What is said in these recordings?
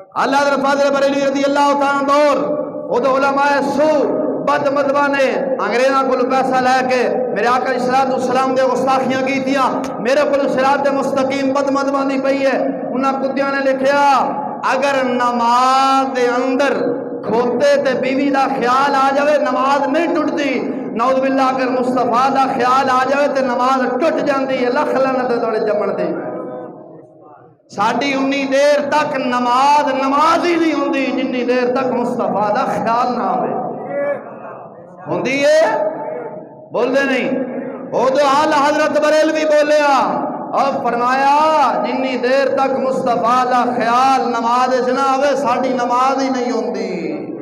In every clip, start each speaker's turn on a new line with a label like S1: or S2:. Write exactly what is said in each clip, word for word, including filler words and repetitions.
S1: اللہ حضرت فاضل بریلوی رضی اللہ تعالیٰ دور وہ تو علماء سو بد مدبہ نے انگریزاں کو پیسہ لے کے میرے آقا علیہ الصلوۃ والسلام دے گستاخیاں کی تیاں میرے کو صراط مستقیم بد مدبہ نہیں پئی ہے. انہاں کتیاں نے لکھیا اگر نماز دے اندر کھوتے تے بیوی دا خیال آ جاوے نماز نہیں ٹوٹتی. نعوذ باللہ اگر مصطفیٰ دا خیال آ جاوے تے نماز ٹوٹ جاندی ہے. لکھ لعنت توڑے جمن دے. ساڑھی انی دیر تک نماز نماز ہی نہیں ہوندی جنی دیر تک مصطفیٰ دا خیال نہ آوے. ہوندی ہے بول دے نہیں. وہ تو اعلی حضرت بریلوی بولیا اور فرمایا جنی دیر تک مصطفیٰ دا خیال نماز نہ آوے ساڑھی نماز ہی نہیں ہوندی.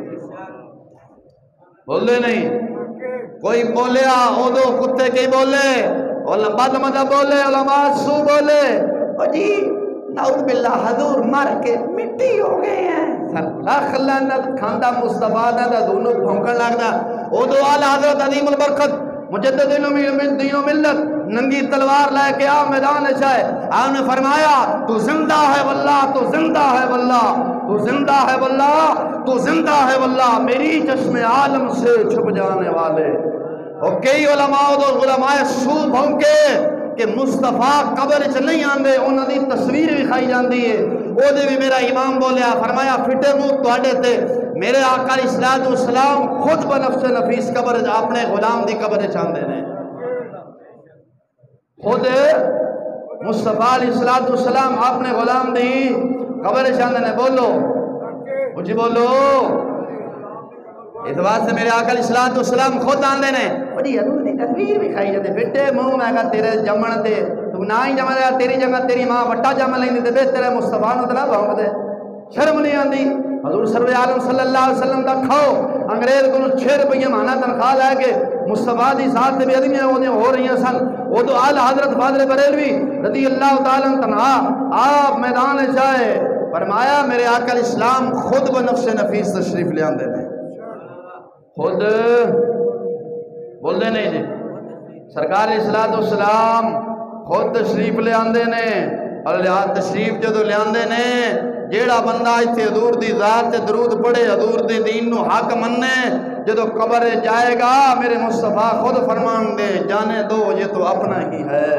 S1: بول دے نہیں. کوئی بولیا وہ تو کتے کی بولے بد مذہب بولے علماء سو بولے او جی نعوذ باللہ حضور مر کے مٹی ہو گئے ہیں لاکھ لعنت کھاندا مصطفیٰ دا دونوں بھونکن لگدا. او دو اعلی حضرت عظیم البرکت مجدد دین و ملت ننگی تلوار لے کے آ میدان چائے. آپ نے فرمایا تو زندہ ہے واللہ تو زندہ ہے واللہ تو زندہ ہے واللہ تو زندہ ہے واللہ میری چشم عالم سے چھپ جانے والے. اور کئی علماء دو علماء سو بھونکے کہ مصطفیٰ قبر چ نہیں آندے انہاں دی تصویر بھی کھائی جاندی ہے. او دے بھی میرا امام بولیا فرمایا پھٹے منہ تواڈے تے میرے آقا علیہ الصلوۃ والسلام خود بنفس نفیس قبر اپنے غلام دی قبر چ آندے نے. خود مصطفیٰ علیہ الصلوۃ والسلام اپنے غلام دی قبر چ آندے نے. بولو مجھے بولو اس واسطے میرے آقا علیہ الصلوۃ والسلام خود آندے نے. بڑی حضور دی تصویر بھی کھائی جاندے پھٹے منہ میں کہا تیرے جمن تے تو نہ ہی جمن دے تیری جگہ تیری ماں وٹا جمن لیندی تے بہتر ہے مصطفیٰ نو تے نہ بھونک دے. شرم نہیں آندی. حضور سرور عالم صلی اللہ علیہ وسلم دا کھاؤ انگریز کو چھ روپیے مہینہ تنخواہ لے کے مصطفیٰ دی ذات تے بے ادبیاں ہو رہی ہیں سن. وہ تو اعلی حضرت فاضل بریلوی رضی اللہ تعالیٰ عنہ آپ میدان جائے فرمایا میرے آقا علیہ السلام خود بنفس نفیس تشریف لے آندے نے. خود بول دے نہیں جی سرکار علیہ الصلوۃ والسلام خود تشریف لے آندے نے. اور تشریف جدو لے آندے نے جیڑا بندہ ایتھے حضور دی ذات تے درود پڑھے حضور دی دین نو حق مننے جدو قبر جائے گا میرے مصطفیٰ خود فرمان دے جانے دو یہ تو اپنا ہی ہے.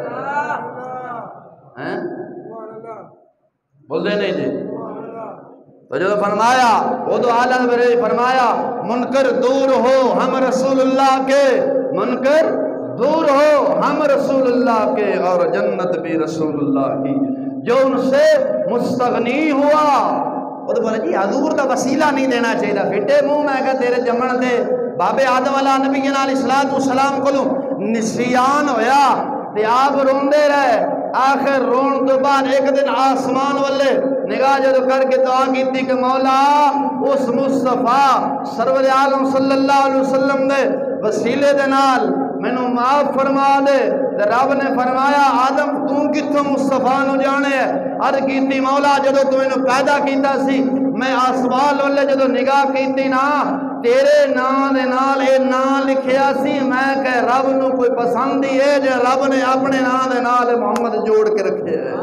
S1: بول دے نہیں جی. تو جو فرمایا وہ تو اعلیٰ برے فرمایا منکر دور ہو ہم رسول اللہ کے منکر دور ہو ہم رسول اللہ کے اور جنت بھی رسول اللہ کی. جو ان سے مستغنی ہوا وہ تو بولے جی حضور کا وسیلہ نہیں دینا چاہیے. پھٹے منہ میں کہ تیرے جمن دے بابے آدم والا نبی علیہ الصلوۃ والسلام کو نسیان ہویا تے آپ روندے رہے. آخر رون تو بعد ایک دن آسمان والے نگاہ جدو کر کے دعا کیتی کہ مولا اس مصطفیٰ سرور عالم صلی اللہ علیہ وسلم دے وسیلے دے نال مینوں معاف فرما دے. رب نے فرمایا آدم تو کتھوں مصطفیٰ نو جانے ہے. عرض کیتی مولا جدو تو انہوں پیدا کیتا سی میں آسمان والے جدو نگاہ کیتی نا تیرے نام دے نال اے نام لکھیا سی میں کہ رب نو کوئی پسند ہی ہے جو رب نے اپنے نام دے نال محمد جوڑ کے رکھے ہے.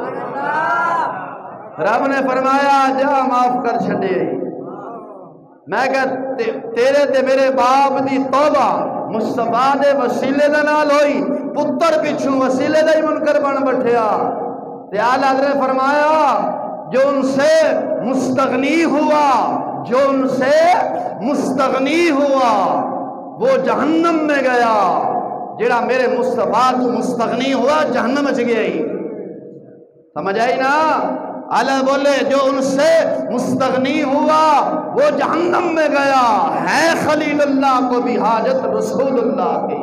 S1: رب نے فرمایا جا معاف کر چھڑے. میں کہ تیرے تے میرے باپ دی توبہ مصطفیٰ دے وسیلے دے نال ہوئی پتر پچھوں وسیلے دے منکر بن بٹھیا. تے اعلیٰ حضرت نے فرمایا جو ان سے مستغنی ہوا جو ان سے مستغنی ہوا وہ جہنم میں گیا. جڑا میرے مصطفیٰ تو مستغنی ہوا جہنم میں گیا ہی. سمجھ آئی نا. اللہ بولے جو ان سے مستغنی ہوا وہ جہنم میں گیا ہے خلیل اللہ کو بھی حاجت رسول اللہ کی.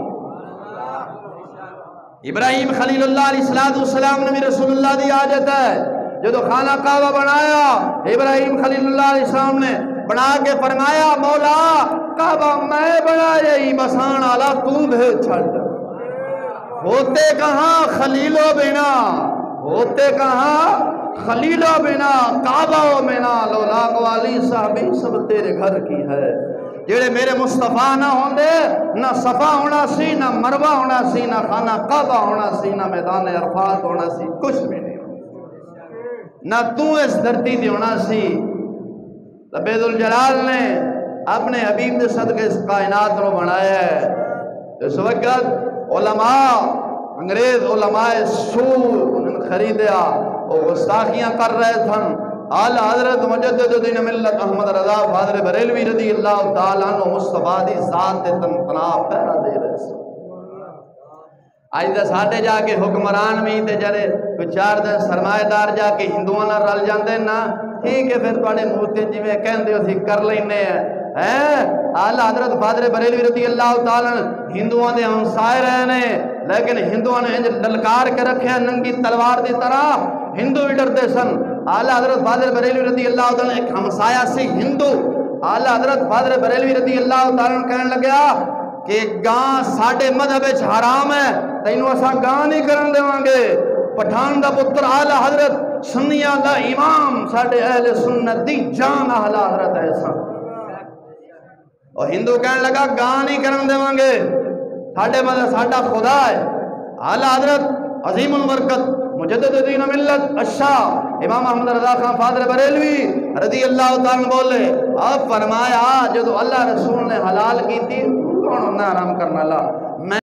S1: ابراہیم خلیل اللہ علیہ السلام نے بھی رسول اللہ دی حاجت ہے. جو خانہ کعبہ بنایا ابراہیم خلیل اللہ علیہ السلام نے بنا کے فرمایا مولا کعبہ میں بنایا ہی بسان آلہ تو بھے چھڑ. ہوتے کہاں خلیلو بنا ہوتے کہاں خلیلو بنا کعبہ و منا لولاک والی صحابی سب تیرے گھر کی ہے. جڑے میرے مصطفیٰ نہ ہوندے نہ صفا ہونا سی نہ مروہ ہونا سی نہ خانہ کعبہ ہونا سی نہ میدان عرفات ہونا سی کچھ بھی نہیں نہ تو اس دھرتی دی ہونا سی رب ذوالجلال نے اپنے حبیب کے صدقے اس کائنات کو بنایا ہے۔ اس وقت علماء انگریز علماء سو انہوں نے خریدیا وہ گستاخیاں کر رہے تھن، اعلی حضرت مجدد دین ملت احمد رضا فاضل بریلوی رضی اللہ تعالیٰ عنہ مصطفیٰ دی ذات تنقناب پہرا دے رہے سے۔ آج دے ساٹھے جا کے حکمران بھی تے جڑے بچار دے سرمایہ دار جا کے ہندوؤں نہ رل جاندے نا، ٹھیک ہے پھر تواڈے مورتے جی میں کہندے ہو سی کر لینے ہیں۔ اعلی حضرت فاضل بریلوی رضی اللہ تعالیٰ ہندوؤں دے ہمسائے رہے نے، لیکن ہندوؤں نے انج للکار کے رکھے ننگی تلوار دی طرح، ہندو بھی ڈرتے سن۔ اعلی حضرت فاضل بریلوی رضی اللہ تعالیٰ ایک ہمسایہ سی ہندو، اعلی حضرت فاضل بریلوی رضی اللہ تعالیٰ کہنے لگیا کہ گاں ساڑھے مذہب حرام ہے، تینوں اسا گاں نہیں کرن دیواں گے۔ پٹھان دا پتر اعلی حضرت سنیاں دا امام ساڑھے اہل سنت دی جان اعلی حضرت ایسا، اور ہندو کہنے لگا گاں نہیں کرن دیواں گے، ساڑھے مذہب ساڑھا خدا ہے۔ اعلی حضرت عظیم البرکت مجدد دین ملت الشاہ امام احمد رضا خان فاضل بریلوی رضی اللہ تعالیٰ بولے، اب فرمایا جو اللہ رسول نے حلال کی تھی کون نہ حرام کرنا اللہ،